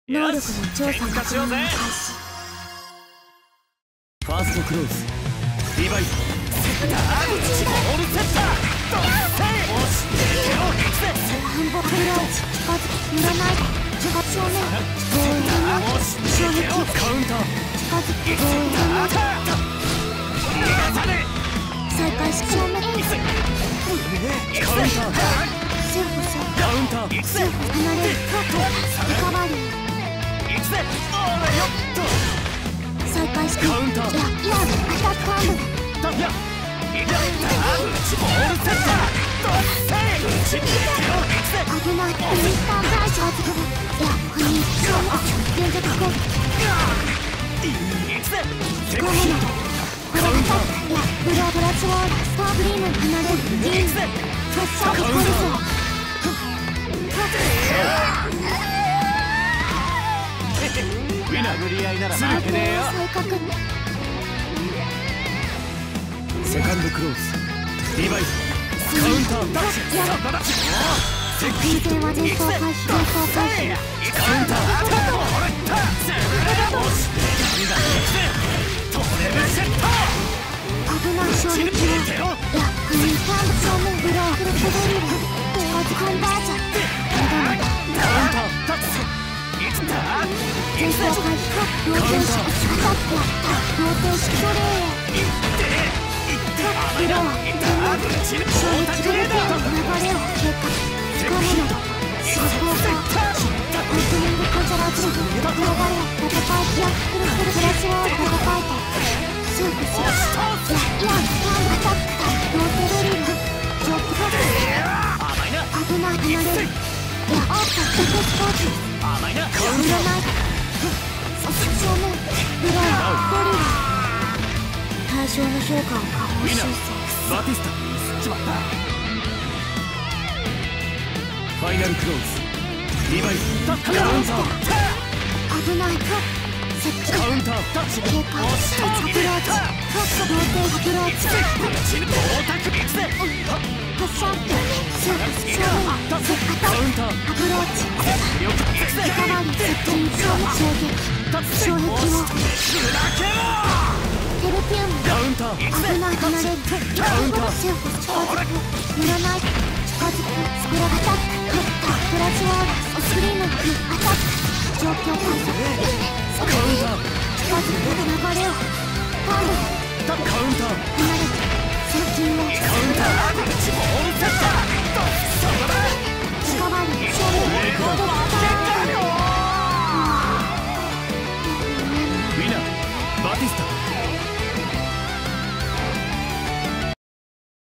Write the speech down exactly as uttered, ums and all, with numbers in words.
能力の調査確認開始。 ファーストクローズリバイスセッターボールセッタードセイ押してよハンボクローチ近づき塗らない正面防衛の衝撃カウンター近づき防衛の再開し正面カウンターセーフセーフカウンターセーフ離れるリカバリー再開してカウンターいやいやアタックアームボールセッタ危ないインスタン大将ズグいやこれに正面連続攻撃つかめないこれアタックいやブローブラスウォールスターグリーム離れるギーンファッシャーコルソ殴り合いなら負けねえよ。 再確認セカンドクローズリバイスカウンターダッシュやセクヒット電話前方回避前方回避カウンター危ない衝撃をいやカニンターン正面ブローフルフドリル近づコンバージョンまだまだカウンターダッシュ前方回避ローテーションアタックやったローテーショントレーへブロー全面衝撃グループの流れを警戒つかめない速攻かオープニングコントラーズ流れを戦いいやフルフルブラスを戦いてスープスいやいやアタックかローテドリルジョックバック危ない離れるいやオープンデコスポーツ甘いなカウン塗らない正面ブロードリル対象の評価を下方修正バティスタミスっちまったファイナルクローズリバイスカウンター危ないか接近カウンターダッシュ警戒アプローチローテーアプローチ発射スープ正面アタックアプローチリカバリー接近正面衝撃衝撃をテルピウムカウンター危ない離れるセーフ近づく塗らない近づくスクラアタックプラスワールスクリームアタック状況観測スクリーン近づく流れをパームカウンター離れて接近をカウンターボールセッターリカバリー正面ドクターウィナーバティスタ